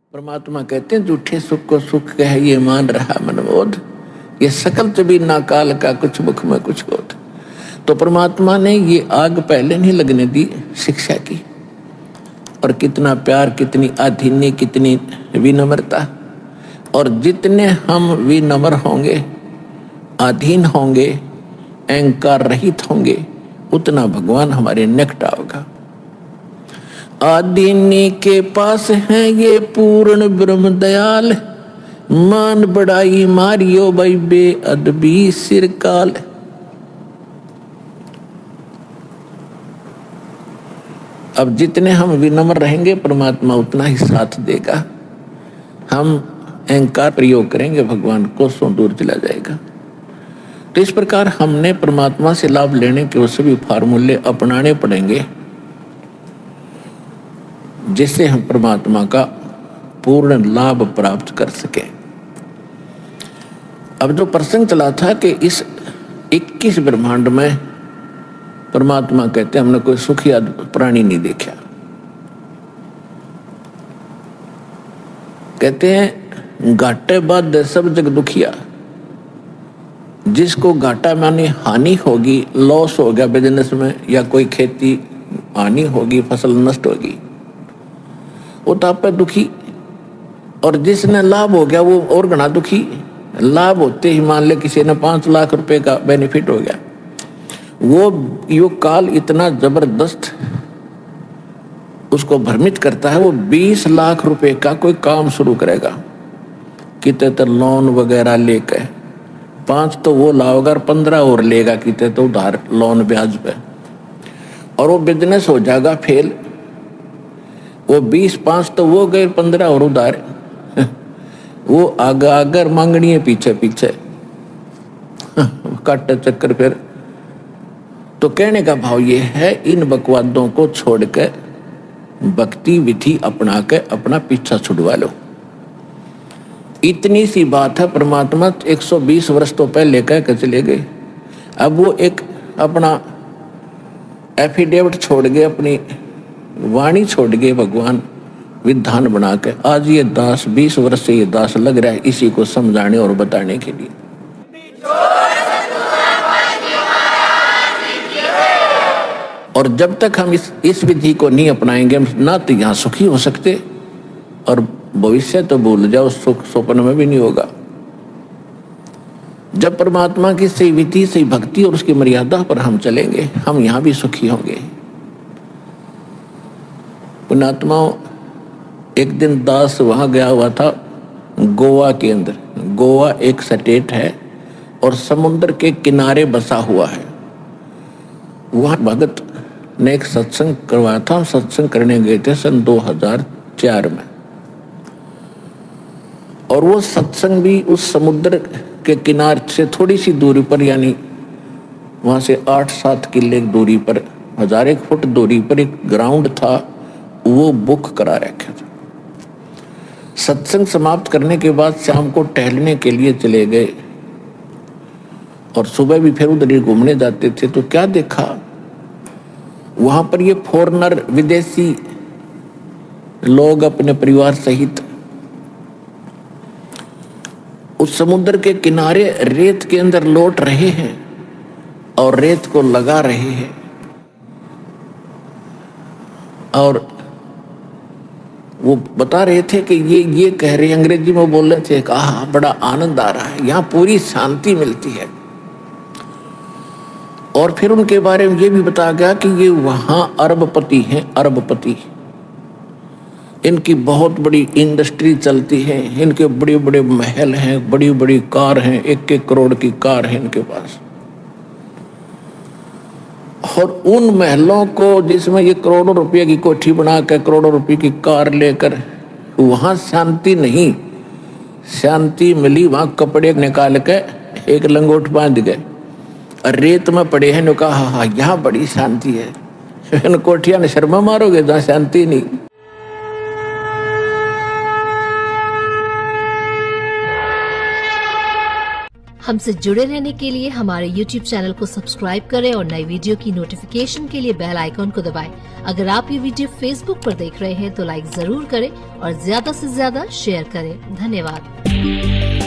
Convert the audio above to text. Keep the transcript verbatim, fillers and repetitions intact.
परमात्मा कहते हैं झूठे सुख को सुख कह ये मान रहा मनमोद, ये सकल चबी ना काल का कुछ मुख में कुछ बोध। तो परमात्मा ने ये आग पहले नहीं लगने दी शिक्षा की। और कितना प्यार, कितनी अधीनी, कितनी विनम्रता। और जितने हम विनम्र होंगे, अधीन होंगे, अहंकार रहित होंगे, उतना भगवान हमारे निकट आओगा। आदीनी के पास है ये पूर्ण ब्रह्म दयाल, मान बड़ाई मारियो भाई बेअदबी सिरकाल। अब जितने हम विनम्र रहेंगे परमात्मा उतना ही साथ देगा। हम अहंकार प्रयोग करेंगे भगवान कोसों दूर चला जाएगा। तो इस प्रकार हमने परमात्मा से लाभ लेने के वो सभी फार्मूले अपनाने पड़ेंगे जिससे हम परमात्मा का पूर्ण लाभ प्राप्त कर सके। अब जो प्रसंग चला था कि इस इक्कीस ब्रह्मांड में परमात्मा कहते हैं हमने कोई सुखी प्राणी नहीं देखा। कहते हैं घाटे बाद सब जग दुखिया। जिसको घाटा माने हानि होगी, लॉस हो गया बिजनेस में, या कोई खेती हानि होगी, फसल नष्ट होगी, वो तो आप पे दुखी। और जिसने लाभ हो गया वो और घना दुखी। लाभ होते ही मान ले किसी ने पांच लाख रुपए का बेनिफिट हो गया, वो युग काल इतना जबरदस्त उसको भ्रमित करता है। वो बीस लाख रुपए का कोई काम शुरू करेगा, कितने तो लोन वगैरह लेकर, पांच तो वो लाओगा और पंद्रह और लेगा कितने तो उधार लोन ब्याज पे, और वो बिजनेस हो जाएगा फेल। वो बीस पांच तो वो गए, पंद्रह और उधार वो आगे आगर मांगनी है पीछे पीछे काटे चक्कर। फिर तो कहने का भाव ये है, इन बकवादों को छोड़कर भक्ति विधि अपना के अपना पीछा छुड़वा लो। इतनी सी बात है। परमात्मा एक सौ बीस वर्ष तो पहले कह के चले गए। अब वो एक अपना एफिडेविट छोड़ गए, अपनी वाणी छोड़ गए भगवान विधान बना के। आज ये दास बीस वर्ष से ये दास लग रहा है इसी को समझाने और बताने के लिए। और जब तक हम इस इस विधि को नहीं अपनाएंगे, हम ना तो यहाँ सुखी हो सकते और भविष्य तो भूल जाओ, सुख स्वप्न में भी नहीं होगा। जब परमात्मा की सही विधि, सही भक्ति और उसकी मर्यादा पर हम चलेंगे, हम यहाँ भी सुखी होंगे। पुण्यात्माओं, एक दिन दास वहां गया हुआ था गोवा के अंदर। गोवा एक स्टेट है और समुद्र के किनारे बसा हुआ है। वहां भगत ने एक सत्संग करवाया था। सत्संग करने गए थे सन दो हज़ार चार में, और वो सत्संग भी उस समुद्र के किनारे से थोड़ी सी दूरी पर, यानी वहां से आठ सात किले दूरी पर, हजार एक फुट दूरी पर एक ग्राउंड था, वो बुक करा रखा था। सत्संग समाप्त करने के बाद शाम को टहलने के लिए चले गए और सुबह भी फिर उधर ही घूमने जाते थे। तो क्या देखा वहां पर, ये फॉरेनर, विदेशी लोग अपने परिवार सहित उस समुद्र के किनारे रेत के अंदर लौट रहे हैं और रेत को लगा रहे हैं। और वो बता रहे थे कि ये ये कह रहे, अंग्रेजी में बोल रहे थे, कहा बड़ा आनंद आ रहा है, यहाँ पूरी शांति मिलती है। और फिर उनके बारे में ये भी बताया गया कि ये वहाँ अरबपति हैं, अरबपति। इनकी बहुत बड़ी इंडस्ट्री चलती है, इनके बड़े बड़े महल हैं, बड़ी बड़ी कार हैं, एक एक करोड़ की कार है इनके पास। और उन महलों को जिसमें ये करोड़ों रुपए की कोठी बना कर, करोड़ों रुपए की कार लेकर, वहां शांति नहीं, शांति मिली वहां कपड़े निकाल के एक लंगोट बांध गए और रेत में पड़े हैं। कहा हाँ हाँ यहाँ बड़ी शांति है। इन कोठिया ने शर्मा मारोगे जहाँ शांति नहीं। हमसे जुड़े रहने के लिए हमारे यूट्यूब चैनल को सब्सक्राइब करें और नई वीडियो की नोटिफिकेशन के लिए बेल आइकॉन को दबाएं। अगर आप ये वीडियो फेसबुक पर देख रहे हैं तो लाइक जरूर करें और ज्यादा से ज्यादा शेयर करें। धन्यवाद।